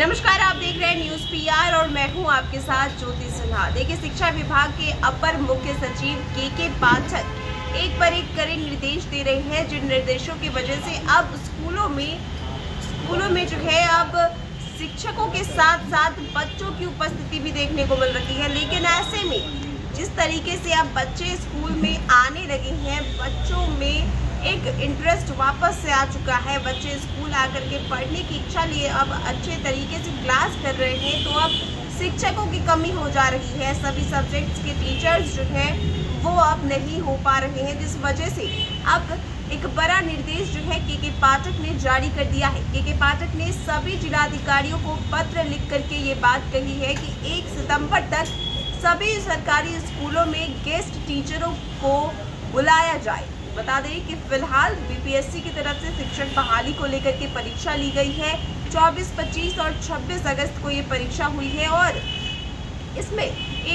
नमस्कार, आप देख रहे हैं न्यूज पीआर और मैं हूं आपके साथ ज्योति सिन्हा। देखिए, शिक्षा विभाग के अपर मुख्य सचिव के पाठक एक पर एक कड़े निर्देश दे रहे हैं, जिन निर्देशों की वजह से अब स्कूलों में जो है अब शिक्षकों के साथ साथ बच्चों की उपस्थिति भी देखने को मिल रही है। लेकिन ऐसे में जिस तरीके से अब बच्चे स्कूल में आने लगे हैं, बच्चों में एक इंटरेस्ट वापस से आ चुका है। बच्चे स्कूल आकर के पढ़ने की इच्छा लिए अब अच्छे तरीके से क्लास कर रहे हैं, तो अब शिक्षकों की कमी हो जा रही है। सभी सब्जेक्ट्स के टीचर्स जो हैं वो अब नहीं हो पा रहे हैं, जिस वजह से अब एक बड़ा निर्देश जो है के पाठक ने जारी कर दिया है। के पाठक ने सभी जिलाधिकारियों को पत्र लिख करके ये बात कही है कि 1 सितंबर तक सभी सरकारी स्कूलों में गेस्ट टीचरों को बुलाया जाए। बता दें कि फिलहाल बीपीएससी की तरफ से शिक्षक बहाली को लेकर के परीक्षा ली गई है। 24, 25 और 26 अगस्त को ये परीक्षा हुई है और इसमें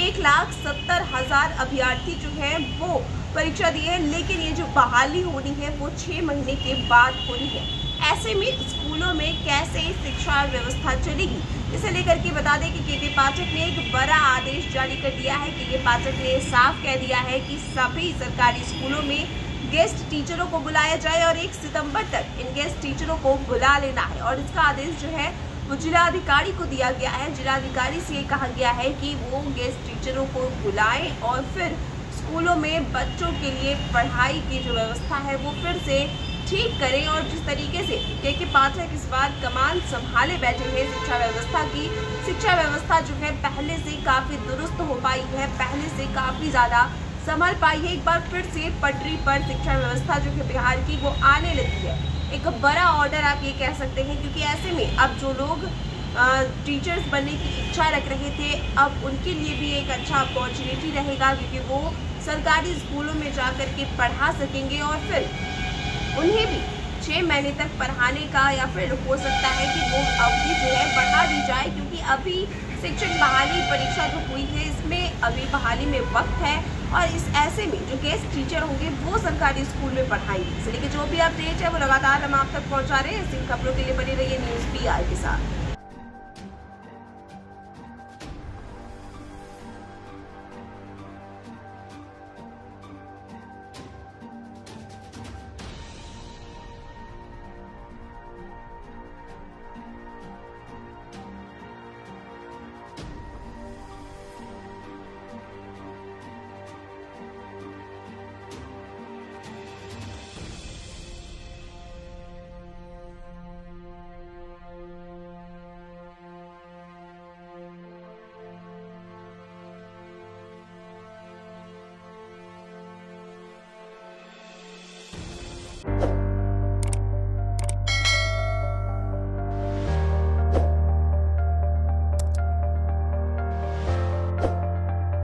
1,70,000 अभ्यर्थी जो हैं वो परीक्षा दिए हैं। लेकिन ये जो बहाली होनी है वो 6 महीने के बाद होनी है। ऐसे में स्कूलों में कैसे शिक्षा व्यवस्था चलेगी, इसे लेकर के बता दें कि के पाठक ने एक बड़ा आदेश जारी कर दिया है। के पाठक ने साफ कह दिया है कि सभी सरकारी स्कूलों में गेस्ट टीचरों को बुलाया जाए और 1 सितंबर तक इन गेस्ट टीचरों को बुला लेना है। और इसका आदेश जो है वो जिलाधिकारी को दिया गया है। जिलाधिकारी से ये कहा गया है कि वो गेस्ट टीचरों को बुलाएं और फिर स्कूलों में बच्चों के लिए पढ़ाई की जो व्यवस्था है वो फिर से ठीक करें। और जिस तरीके से के पाठक इस बार कमान संभाले बैठे हैं शिक्षा व्यवस्था की, शिक्षा व्यवस्था जो है पहले से काफ़ी दुरुस्त हो पाई है, पहले से काफ़ी ज़्यादा संभल पाई है। एक बार फिर से पटरी पर शिक्षा व्यवस्था जो है बिहार की वो आने लगी है। एक बड़ा ऑर्डर आप ये कह सकते हैं, क्योंकि ऐसे में अब जो लोग टीचर्स बनने की इच्छा रख रहे थे, अब उनके लिए भी एक अच्छा अपॉर्चुनिटी रहेगा, क्योंकि वो सरकारी स्कूलों में जाकर के पढ़ा सकेंगे और फिर उन्हें भी 6 महीने तक पढ़ाने का या फिर हो सकता है कि वो अवधि जो है बढ़ा दी जाए, क्योंकि अभी शिक्षक बहाली परीक्षा जो हुई है इसमें अभी बहाली में वक्त है और इस ऐसे में जो गेस्ट टीचर होंगे वो सरकारी स्कूल में पढ़ाएंगे। इसलिए जो भी अपडेट है वो लगातार हम आप तक पहुंचा रहे हैं। ऐसी खबरों के लिए बने रहिए न्यूज पीआर के साथ।